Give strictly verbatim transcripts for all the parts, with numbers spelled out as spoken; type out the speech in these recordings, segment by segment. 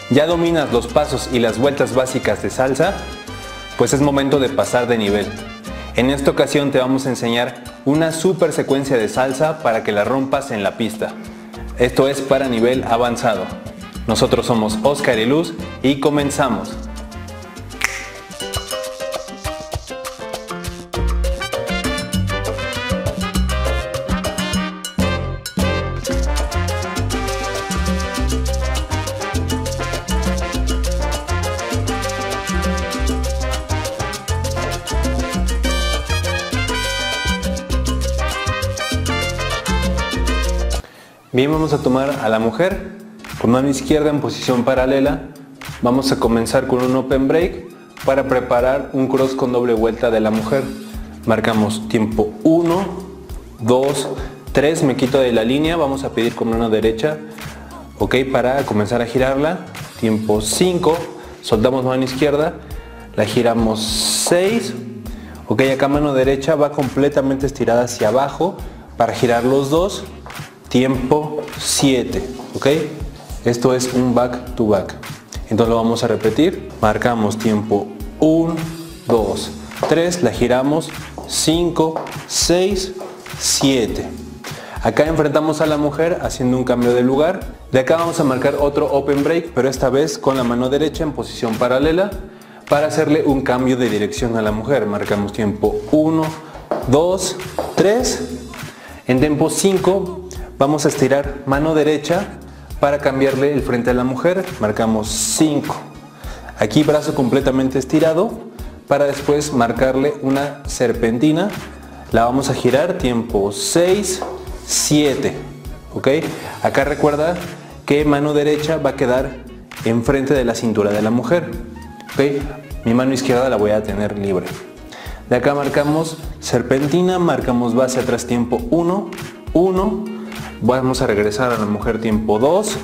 ¿Ya dominas los pasos y las vueltas básicas de salsa? Pues es momento de pasar de nivel. En esta ocasión te vamos a enseñar una super secuencia de salsa para que la rompas en la pista. Esto es para nivel avanzado. Nosotros somos Oscar y Luz y comenzamos. Bien, vamos a tomar a la mujer con mano izquierda en posición paralela. Vamos a comenzar con un open break para preparar un cross con doble vuelta de la mujer. Marcamos tiempo uno, dos, tres, me quito de la línea, vamos a pedir con mano derecha, ok, para comenzar a girarla. Tiempo cinco, soltamos mano izquierda, la giramos seis, ok, acá mano derecha va completamente estirada hacia abajo para girar los dos. Tiempo siete, ok, esto es un back to back, entonces lo vamos a repetir. Marcamos tiempo uno, dos, tres, la giramos cinco, seis, siete. Acá enfrentamos a la mujer haciendo un cambio de lugar. De acá vamos a marcar otro open break, pero esta vez con la mano derecha en posición paralela para hacerle un cambio de dirección a la mujer. Marcamos tiempo uno, dos, tres. En tiempo cinco vamos a estirar mano derecha para cambiarle el frente a la mujer. Marcamos cinco. Aquí brazo completamente estirado para después marcarle una serpentina. La vamos a girar. Tiempo seis, siete. ¿Ok? Acá recuerda que mano derecha va a quedar enfrente de la cintura de la mujer. ¿Ok? Mi mano izquierda la voy a tener libre. De acá marcamos serpentina, marcamos base atrás tiempo uno, uno. Vamos a regresar a la mujer tiempo dos,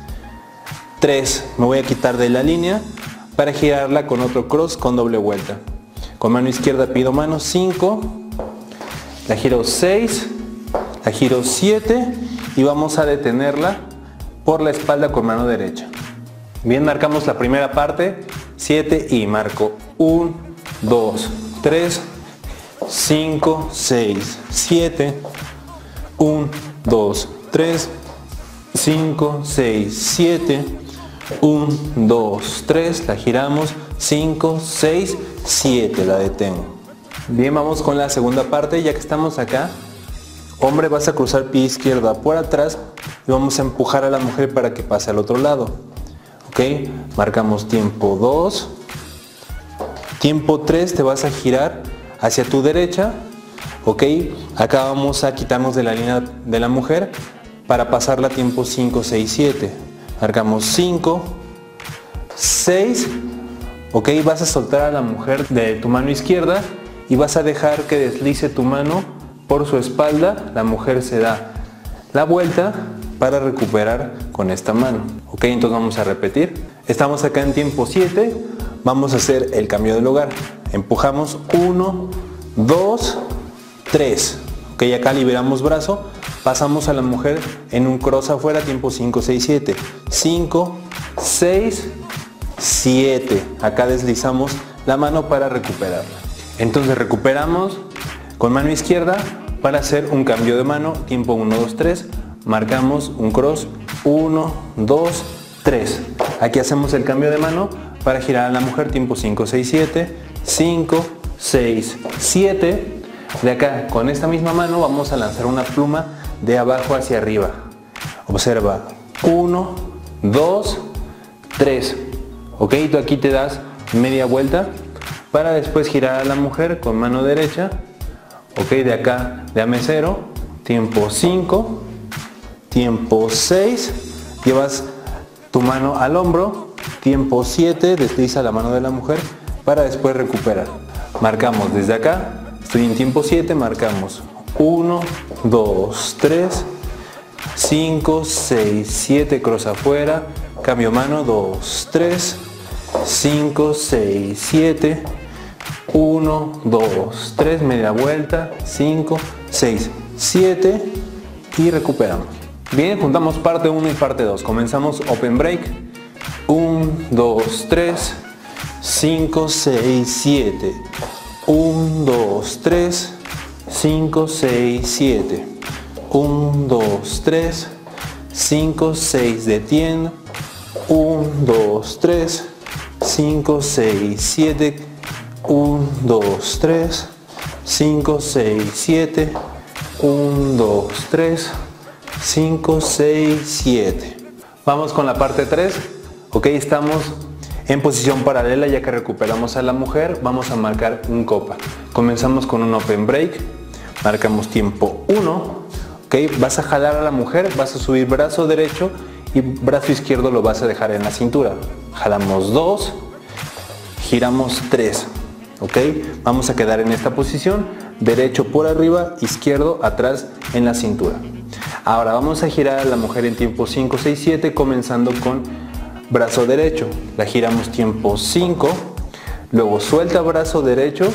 tres, me voy a quitar de la línea para girarla con otro cross con doble vuelta. Con mano izquierda pido mano cinco, la giro seis, la giro siete y vamos a detenerla por la espalda con mano derecha. Bien, marcamos la primera parte, siete y marco uno, dos, tres, cinco, seis, siete, uno, dos, tres, cinco, seis, siete, uno, dos, tres, la giramos, cinco, seis, siete, la detengo. Bien, vamos con la segunda parte. Ya que estamos acá, hombre, vas a cruzar pie izquierda por atrás y vamos a empujar a la mujer para que pase al otro lado. Ok, marcamos tiempo dos, tiempo tres, te vas a girar hacia tu derecha. Ok, acá vamos a quitarnos de la línea de la mujer para pasarla a tiempo cinco, seis, siete. Marcamos cinco, seis, ok, vas a soltar a la mujer de tu mano izquierda y vas a dejar que deslice tu mano por su espalda. La mujer se da la vuelta para recuperar con esta mano. Ok, entonces vamos a repetir. Estamos acá en tiempo siete, vamos a hacer el cambio de lugar. Empujamos uno, dos, tres. Ok, acá liberamos brazo, pasamos a la mujer en un cross afuera, tiempo cinco, seis, siete. cinco, seis, siete. Acá deslizamos la mano para recuperarla. Entonces recuperamos con mano izquierda para hacer un cambio de mano, tiempo uno, dos, tres. Marcamos un cross, uno, dos, tres. Aquí hacemos el cambio de mano para girar a la mujer, tiempo cinco, seis, siete. cinco, seis, siete. De acá, con esta misma mano, vamos a lanzar una pluma de abajo hacia arriba. Observa, uno, dos, tres. Ok, tú aquí te das media vuelta para después girar a la mujer con mano derecha. Ok, de acá, de a mesero, tiempo cinco, tiempo seis, llevas tu mano al hombro, tiempo siete, desliza la mano de la mujer para después recuperar. Marcamos desde acá. Estoy en tiempo siete, marcamos uno, dos, tres, cinco, seis, siete, cross afuera, cambio mano, dos, tres, cinco, seis, siete, uno, dos, tres, media vuelta, cinco, seis, siete y recuperamos. Bien, juntamos parte uno y parte dos. Comenzamos open break, uno, uno, dos, tres, cinco, seis, siete. uno, dos, tres, cinco, seis, siete. uno, dos, tres, cinco, seis, detiendo. uno, dos, tres, cinco, seis, siete. uno, dos, tres, cinco, seis, siete. uno, dos, tres, cinco, seis, siete. Vamos con la parte tres. Ok, estamos en posición paralela ya que recuperamos a la mujer. Vamos a marcar un copa. Comenzamos con un open break. Marcamos tiempo uno. Ok, vas a jalar a la mujer, vas a subir brazo derecho y brazo izquierdo lo vas a dejar en la cintura. Jalamos dos, giramos tres. Ok, vamos a quedar en esta posición, derecho por arriba, izquierdo atrás en la cintura. Ahora vamos a girar a la mujer en tiempo cinco, seis, siete, comenzando con brazo derecho. La giramos tiempo cinco, luego suelta brazo derecho,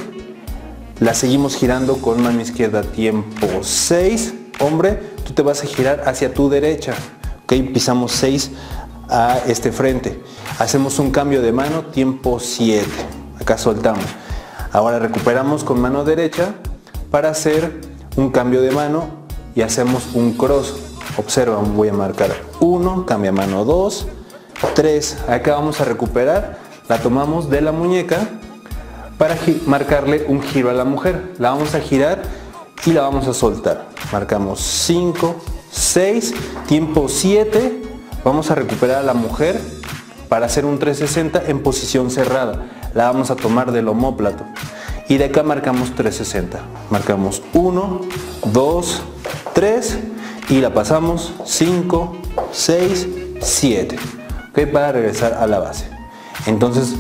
la seguimos girando con mano izquierda tiempo seis. Hombre, tú te vas a girar hacia tu derecha. Ok, pisamos seis a este frente. Hacemos un cambio de mano, tiempo siete. Acá soltamos. Ahora recuperamos con mano derecha para hacer un cambio de mano y hacemos un cross. Observa, voy a marcar uno, cambia mano dos, tres. Acá vamos a recuperar, la tomamos de la muñeca para marcarle un giro a la mujer. La vamos a girar y la vamos a soltar. Marcamos cinco, seis, tiempo siete. Vamos a recuperar a la mujer para hacer un trescientos sesenta en posición cerrada. La vamos a tomar del omóplato y de acá marcamos trescientos sesenta. Marcamos uno, dos, tres y la pasamos cinco, seis, siete. Okay, para regresar a la base. Entonces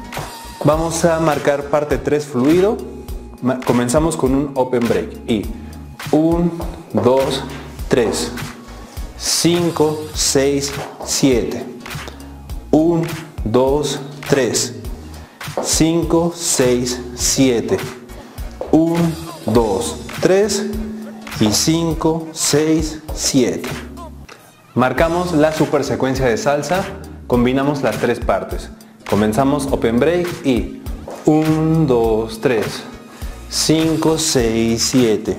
vamos a marcar parte tres fluido. Comenzamos con un open break y uno, dos, tres, cinco, seis, siete. uno, dos, tres, cinco, seis, siete. uno, dos, tres y cinco, seis, siete. Marcamos la super secuencia de salsa, combinamos las tres partes. Comenzamos open break y uno, dos, tres, cinco, seis, siete.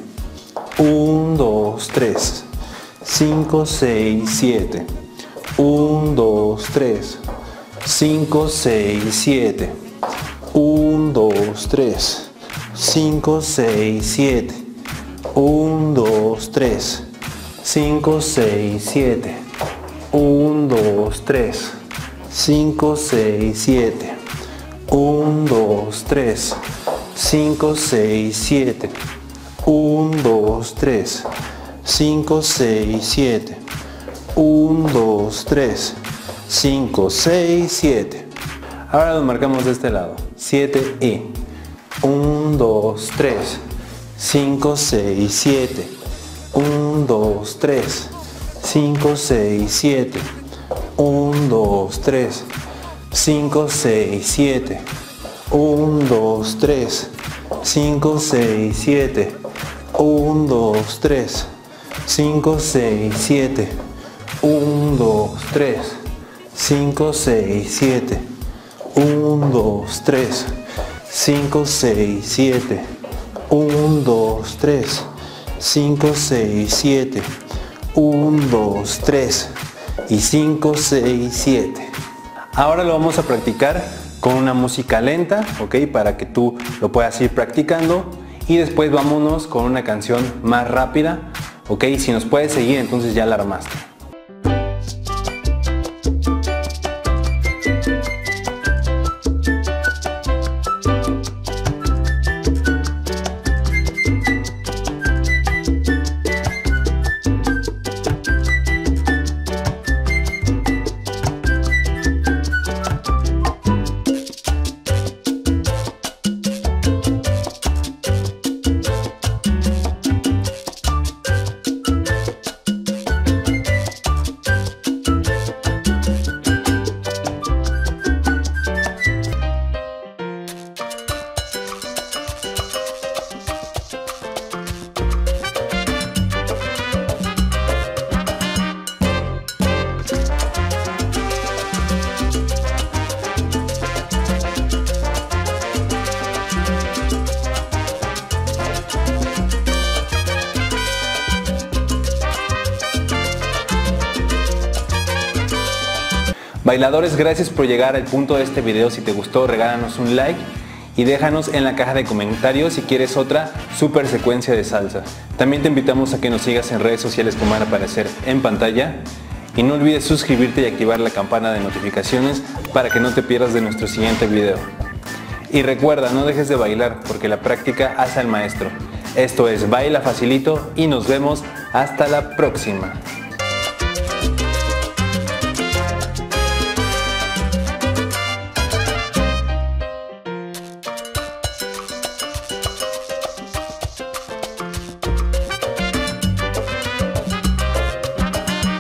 uno, dos, tres, cinco, seis, siete. uno, dos, tres, cinco, seis, siete. uno, dos, tres, cinco, seis, siete. uno, dos, tres, cinco, seis, siete. uno, dos, tres, cinco, seis, siete. uno, dos, tres, cinco, seis, siete. uno, dos, tres, cinco, seis, siete. uno, dos, tres, cinco, seis, siete. Ahora lo marcamos de este lado. siete y uno, dos, tres, cinco, seis, siete. uno, dos, tres, cinco, seis, siete. uno, dos, tres, cinco, seis, siete. uno, dos, tres, cinco, seis, siete. uno, dos, tres, cinco, seis, siete. uno, dos, tres, cinco, seis, siete. uno, dos, tres, cinco, seis, siete. uno, dos, tres, cinco, seis, siete. uno, dos, tres y cinco, seis, siete. Ahora lo vamos a practicar con una música lenta, ok, para que tú lo puedas ir practicando y después vámonos con una canción más rápida, ok, si nos puedes seguir entonces ya la armaste. Bailadores, gracias por llegar al punto de este video. Si te gustó, regálanos un like y déjanos en la caja de comentarios si quieres otra super secuencia de salsa. También te invitamos a que nos sigas en redes sociales como van a aparecer en pantalla. Y no olvides suscribirte y activar la campana de notificaciones para que no te pierdas de nuestro siguiente video. Y recuerda, no dejes de bailar porque la práctica hace al maestro. Esto es Baila Facilito y nos vemos hasta la próxima.